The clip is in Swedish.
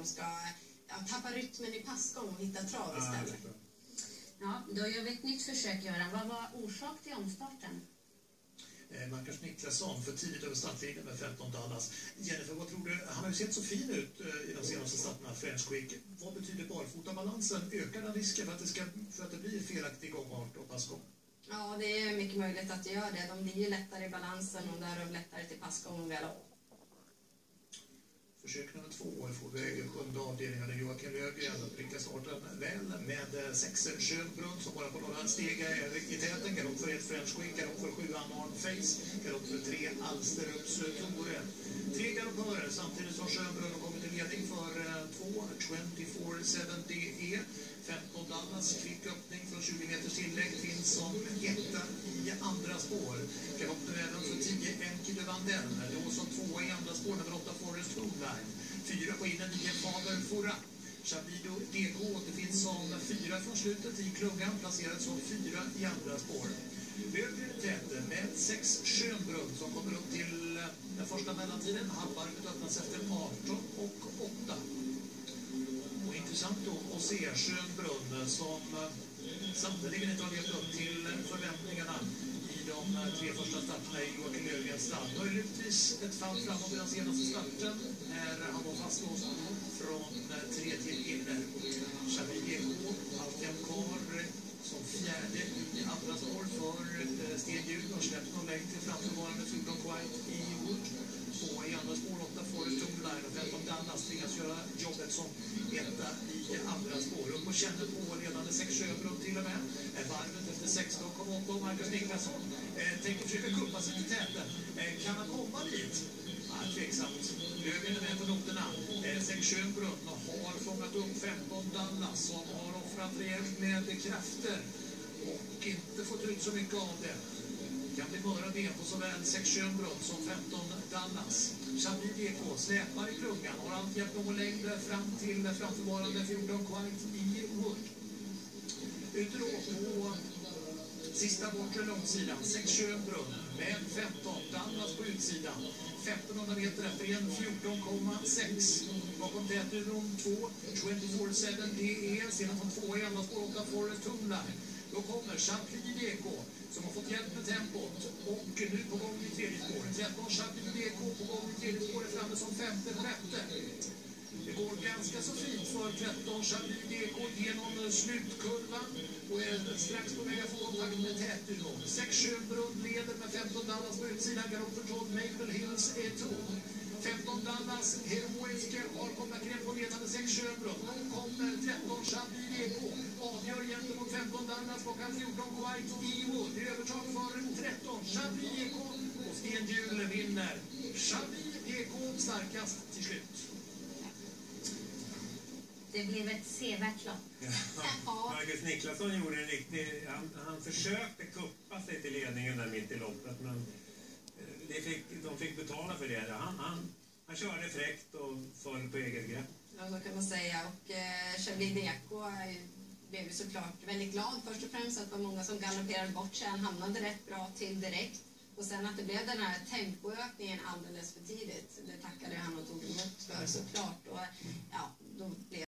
de ska tappa rytmen i passgång och hitta trav istället. Ja, då gör vi ett nytt försök, Göran. Vad var orsak till omstarten? Marcus Niklasson för tidigt över startlinjen med 15 Dallas. Jennifer, vad tror du? Han har ju sett så fin ut i de senaste starterna, French Quick. Vad betyder barfotabalansen? Ökar den risken för att det blir felaktig gångart och passgång? Ja, det är mycket möjligt att det gör det. De blir ju lättare i balansen och därav lättare till passgång och galopp. Försök nummer 2 får väg 7:e avdelningen. Joakim Löfgren prickar starten väl med 6 Schönbrunn som bara på några steg är i täten. Galopp för 1 French Quick, galopp för 7 Arn Face, galopp för 3 Alsterups Tore. 3 galoppörer samtidigt som Schönbrunn har kommit till ledning för 2 24/7 DE. 15 Dallas kvick öppning från 20 meters tillägg finns som etta i andra spår. Galopp nu även för 10 Enki de Vandel. Då som 2 i andra spår nummer 8 Forest Homeline. 4 på innan 9 Faber Fora. Chabido DK återfinns som 4 från slutet i klungan, placerad som 4 i andra spår. Högre täte med 6 Schönbrunn som kommer upp till den första mellantiden. Halvvarvet öppnas efter 18 och 8. Och intressant då att se Schönbrunn som sannolikt inte har levt upp till förväntningarna i de 3 första starterna i Joakim Löfgrens stall. Möjligtvis ett fall framåt i den senaste starten när han var fastlåst från 3 till inner. Xavier K. alltjämt kvar som 4:e i andra spår för Stenhjul och släppt någon längd till framförvarande 14 Quiet i Wood. 2 i andra spår 8 Forest Homeline och 15 Dallas tvingas göra jobbet som etta i andra spår. Upp och känner på ledande 6 Schönbrunn till och med. Varvet efter 16,8 Marcus Niklasson tänker försöka kuppa sig till täten. Kan han komma dit? Tveksamt. Löfgren är med på noterna. 6 Schönbrunn har fångat upp 15 Dallas som har offrat rejält med krafter och inte fått ut så mycket av det. Kan bli möra ben på såväl 6 Schönbrunn som 15 Dallas. Xavier DK släpar i klungan och har alltjämt någon längd fram till framförvarande 14 Quiet i Wood. Ute då på sista bortre långsidan 6 Schönbrunn med 15 Dallas på utsidan. 1500 meter efter en 14,6. Bakom tätduon 2 24/7 DE. Sedan från 2 i andra spår 8 Forest Homeline. Då kommer Champigny DK som har fått hjälp med tempot och nu på gång i tredje spår. 13 Champigny DK på gång i tredje spår är framme som 5:e sjätte. Det går ganska så fint för 13 Champigny DK genom slutkurvan och är strax på väg att få kontakt med tätduon. 6 Schönbrunn leder med 15 Dallas på utsidan. Galopp för 12 Maple Hills är tom. 15 Dallas heroiska har kontakten på ledande 6 Schönbrunn. Då kommer 13 Champigny DK. Avgör gentemot 15 Dallas på 14 Quiet i Wood. Det är övertag för 13 Champigny DK och Stenhjul vinner. Champigny DK starkast till slut. Det blev ett sevärt lopp. Ja. Marcus Niklasson gjorde en riktig... Han försökte kuppa sig till ledningen där mitt i loppet, men de fick betala för det. Han körde fräckt och föll på eget grepp. Ja, så kan man säga. Och Xavier DK blev såklart väldigt glad. Först och främst att det var många som galopperade bort sig. Han hamnade rätt bra till direkt. Och sen att det blev den här tempoökningen alldeles för tidigt. Det tackade han och tog emot för såklart. Och ja, då blev